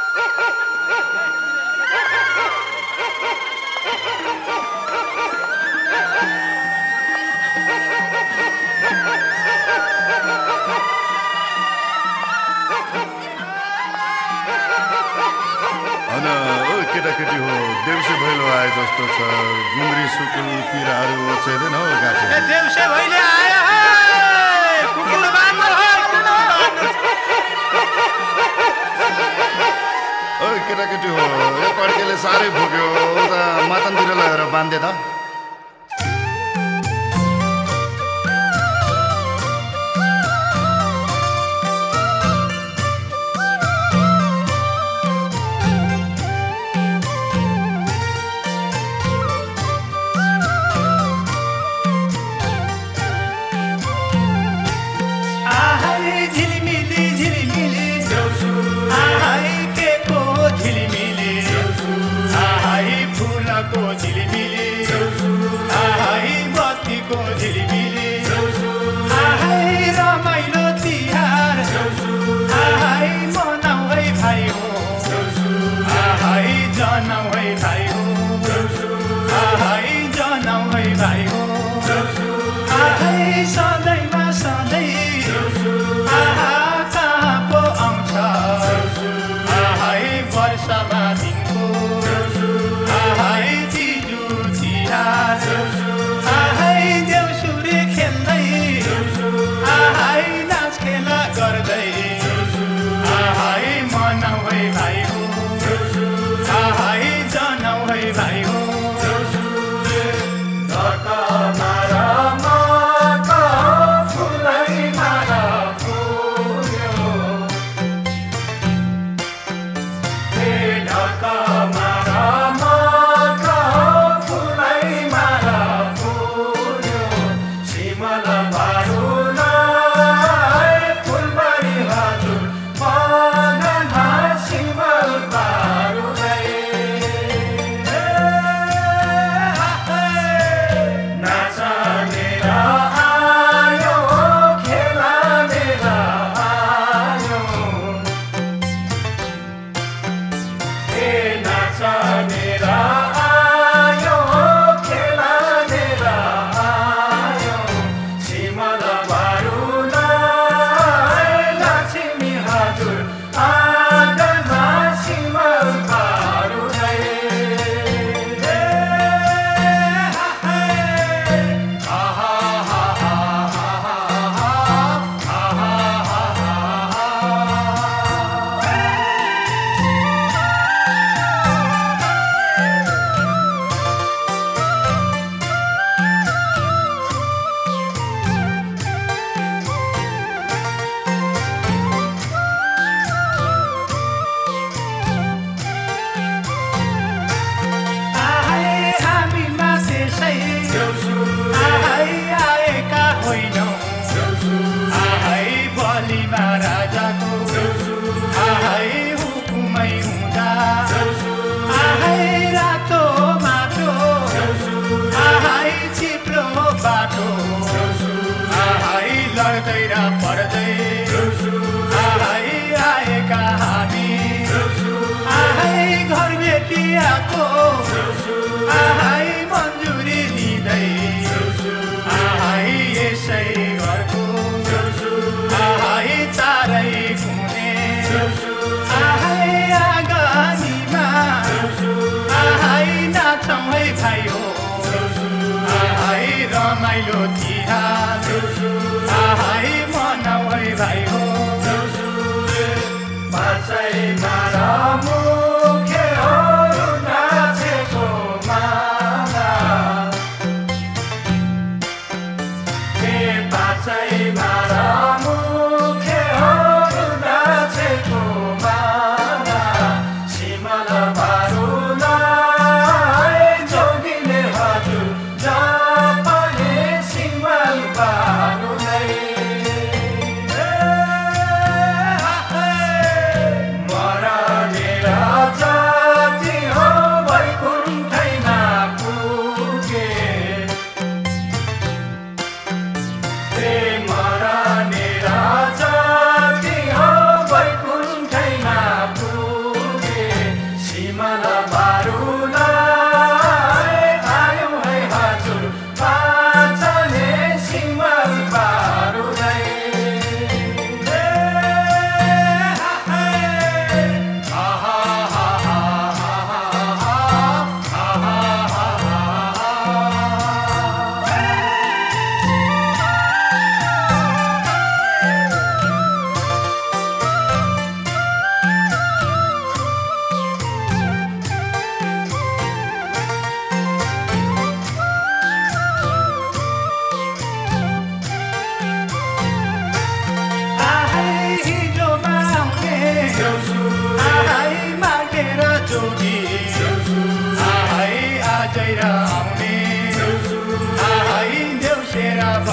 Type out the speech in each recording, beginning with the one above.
केटाकेटी हो देउसे भैलो आए जस्तो छ गुन्द्री सुकुल पिराहरू ओछ्याइदैन हो गाछे देउसे भैले आयो हे कुकुर बान्नु ओ केटाकेटी हो यो पड्केले साह्रै भोग्यो उता मातनतिर लगेर बाँधे त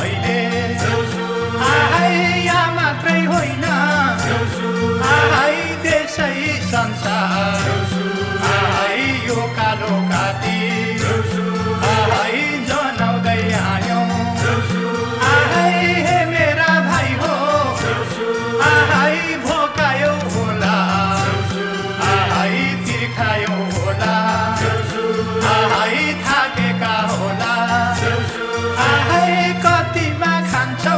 अहिले यहाँ मात्रै होइन देशै संसार यो कालो काती जनाउँदै आयौँ हे मेरा भाइ हो भोकायो होला तिर्खायो होला थाकेका होला कतिमा खान्छौ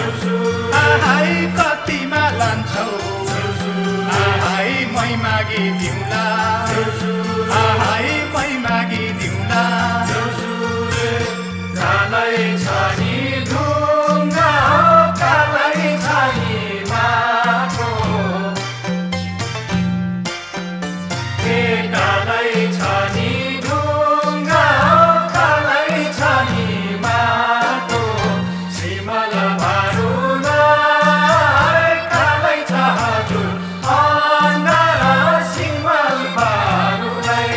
कतिमा लान्छौ मै मागिदिउँला मै मागिदिउँला कालै छ नि ढुङ्गा कालै छ नि बाटो कालै छ नि ढुङ्गा कालै छ नि बाटो सिमल बारुलाई कालै छ हजुर अन्धार सिमल बारुलाई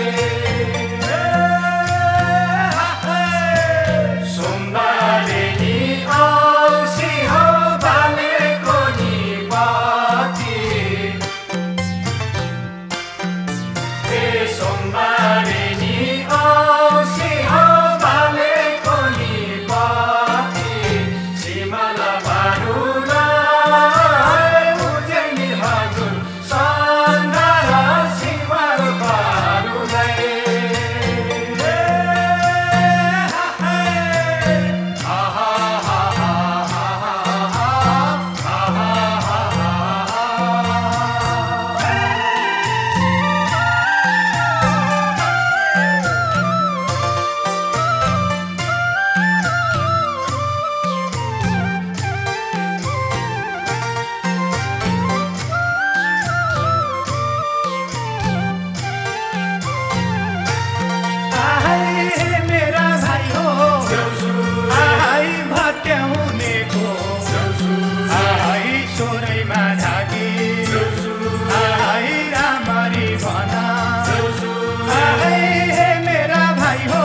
सोमबारे नि औँसी हो बालेको नि बत्ती सोमबारे नि औँसी हो बालेको नि बत्ती सिमल बारुलाई उज्याइनी हजुर सन्धार सिमल बारुलाई मेरा भाइ हो भट्याउनेको सोरैमा ढाकी रामरी भना मेरा भाइ हो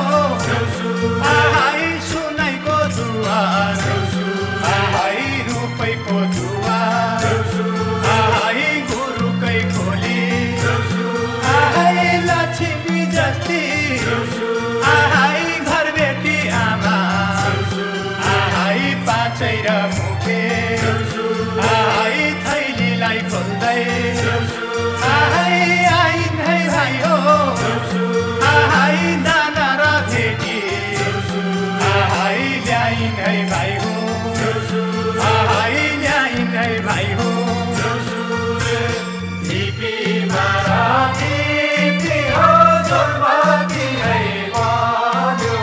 सुनैको दुवार रुपैको दुवार गुरुकै खोली लक्ष्मी जस्ती घरबेटी आमा पाँचै र मुखे थैलीलाई खोल्दै आइन् है भाइ हो दाना र भेटी ल्याइन् है भाइ हो ल्याइन् है भाइ हो ढिपीमा ढिपी हो जोरबत्ती है बल्यो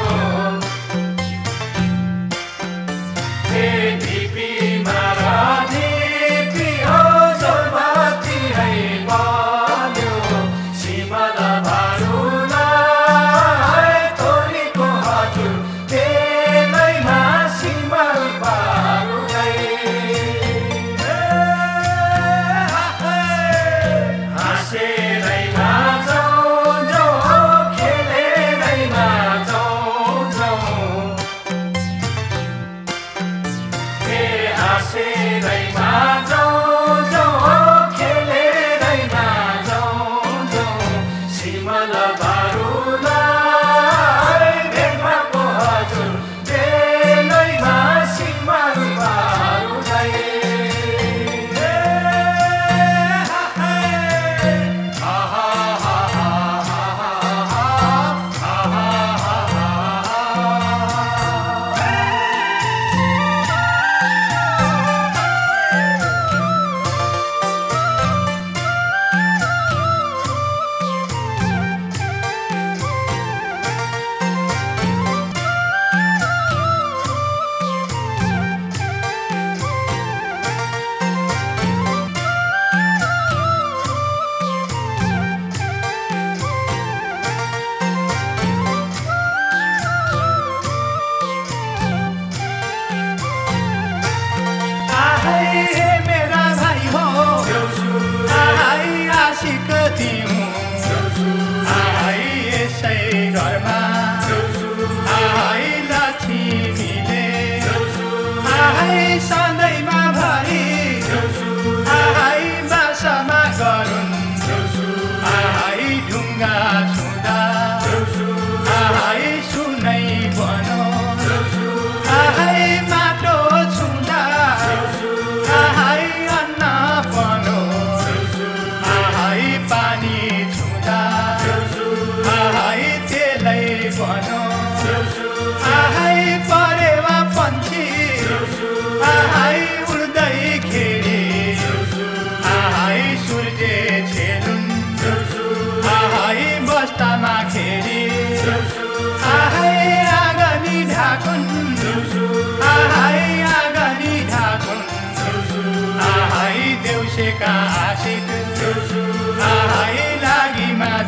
ढिपीमा ढिपी हो जोरबत्ती है बल्यो सिमल बारुलाई तोरीको हजुर तेलैमा सिमल बारुलाई हाँसेरै नाचौँ जाउँ खेलेरै नाचौँ जाउँ हाँसेरै नाचौँ जाउँ खेलेरै नाचौँ जाउँ सिमल बारुलाई भेटमाको हजुर तेलैमा सिमल बारुलाई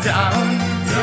जाउन्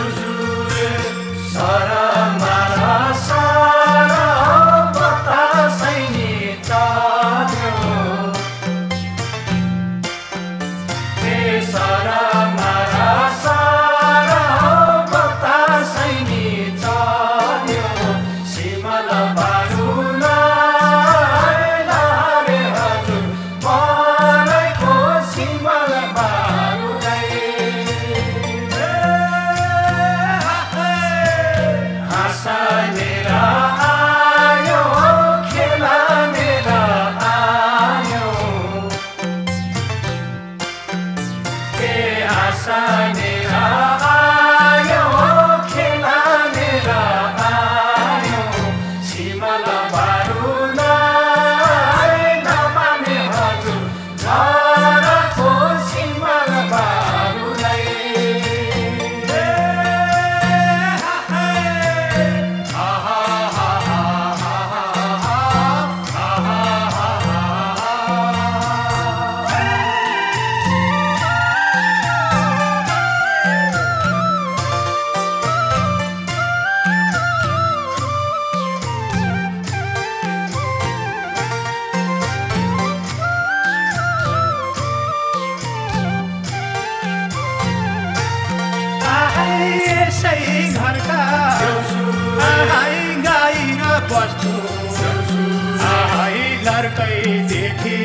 घरकैदेखि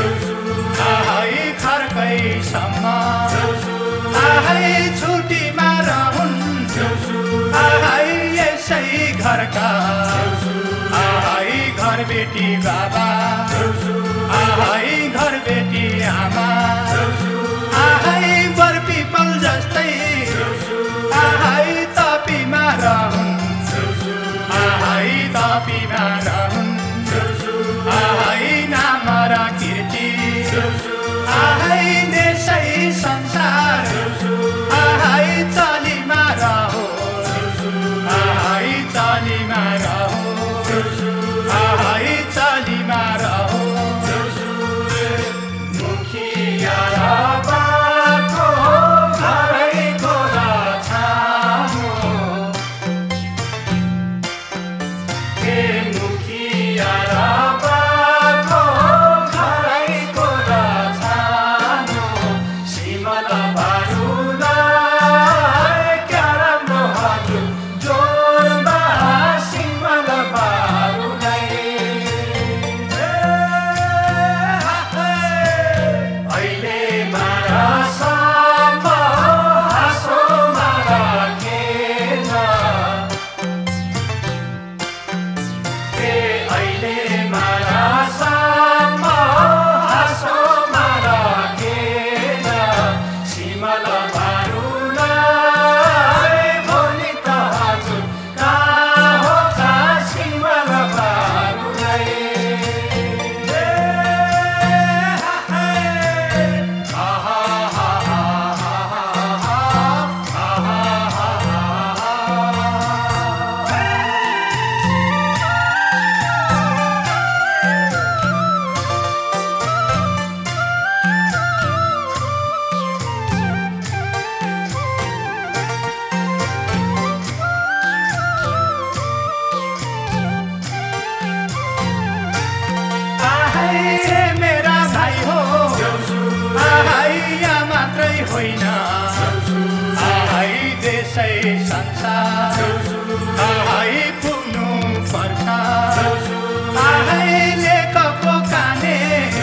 खर्कैसम्म छुट्टीमा रहन् यसै घरका घर बेटी बाबा घर बेटी आमा बर पिपल जस्तै तपीमा रहन् तपीमा रहन् नाम र कीर्ति देशै संसार चलीमा रहो चलीमा रहो चलीमा रहो मुखिया बाको घरैको छानो मुखिया बाको घरैको छानो सिमल बारुलाई क्या राम्रो हजुर जोडमा सिमल बारुलाई अहिले मारासम्म हाँसोमा राखेर अहिले मारासम्म हाँसोमा राखेर सिमल बारुलाई भोलि त हजुर कहाँ हो त सिमल बारुलाई मेरा भाइ हो यहाँ मात्रै होइन देशै संसार पुग्नु पर्छ लेखको काने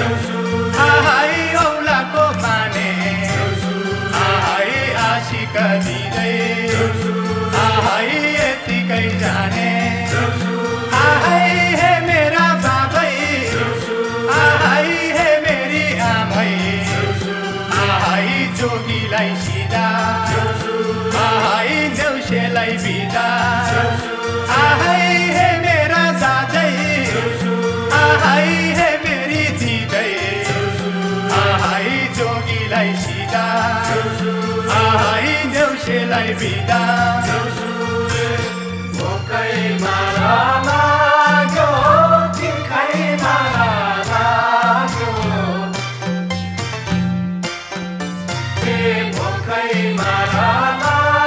औलाको माने आशिक दिँदै यतिकै जाने हे मेरा बाबै हे मेरी आमै जोगीलाई सिधा देउसेलाई बिदा हे मेरा दाजै हे मेरी दिदै जोगीलाई सिधा देउसेलाई बिदा भोकै मारा लाग्यो तिर्खै मारा लाग्यो भोकै मारा लाग्यो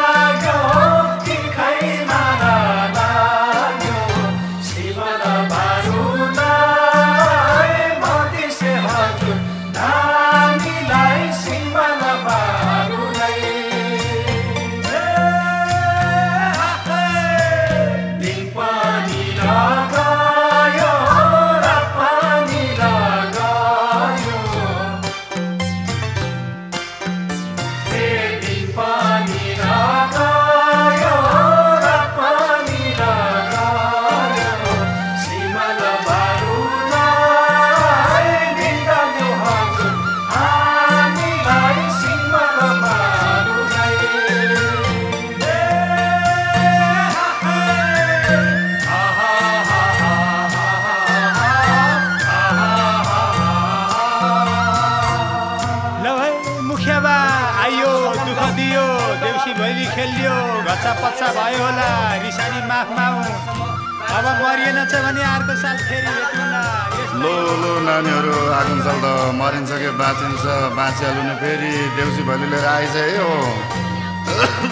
भैली खेलियो घच्चा पच्चा भयो होला रिसानी माफ माउ अब मरिएन छ भने अर्को साल फेरि भेटौँला लो लो नानीहरू आगुन्साल त मरिन्छ कि बाँचिन्छ बाँचिहाल्नु नि फेरि देउसी भैली लिएर आइज है हो